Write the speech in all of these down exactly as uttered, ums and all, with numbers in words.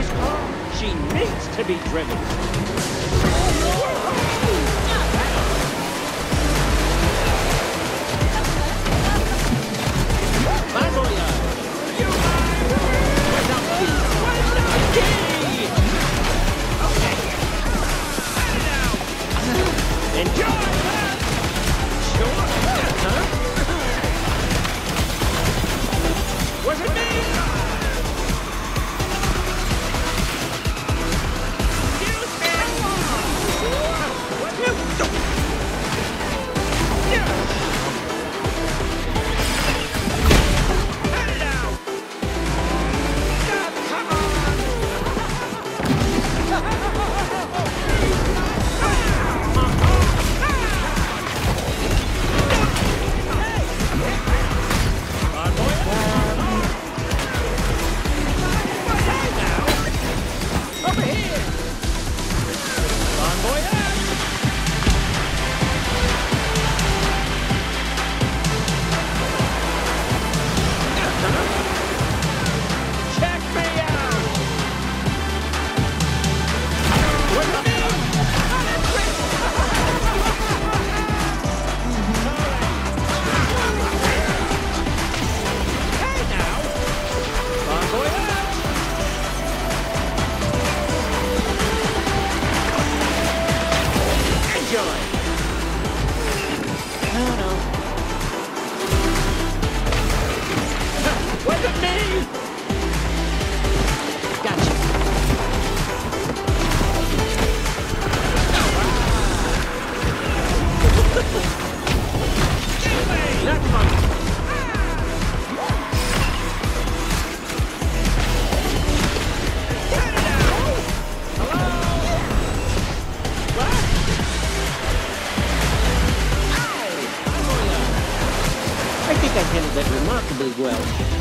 This car, she needs to be driven. I handled that remarkably well.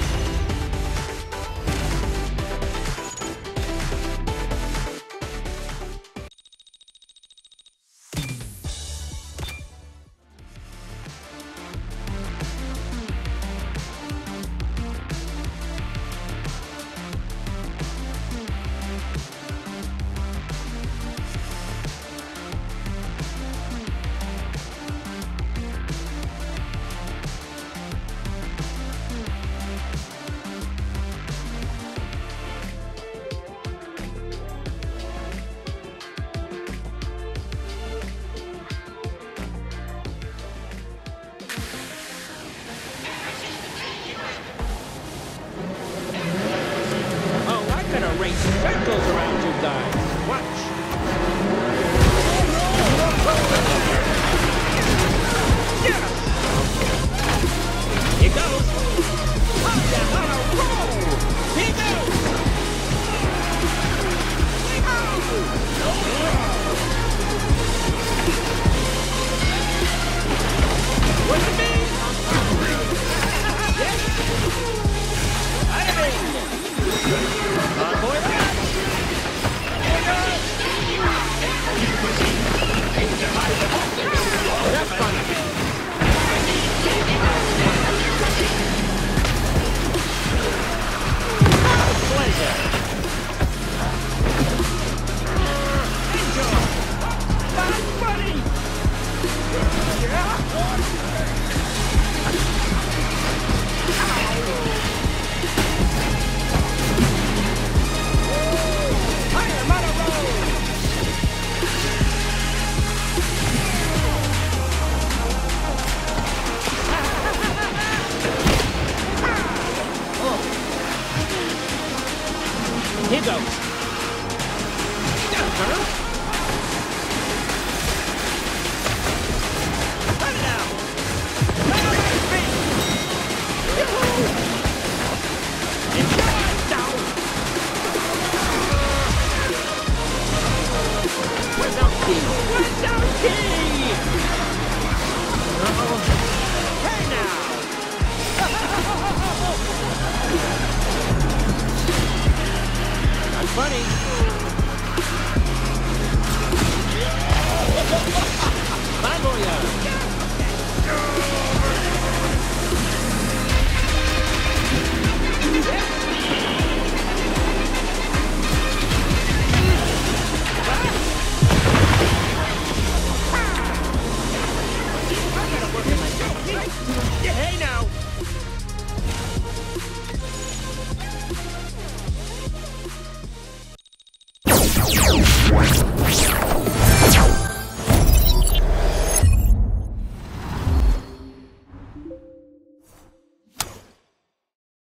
Race circles around you guys. Watch. Yeah. Here goes. Roll. Here goes. What do you mean? Yes. Bad boy. That's fun. Pleasure. Enjoy. Fun, buddy. I am on a roll. Here goes. Huh? Cut it out. Enjoy down. Where's our key? Where's our key? Uh-oh. Hey now. That's funny. Bad boy.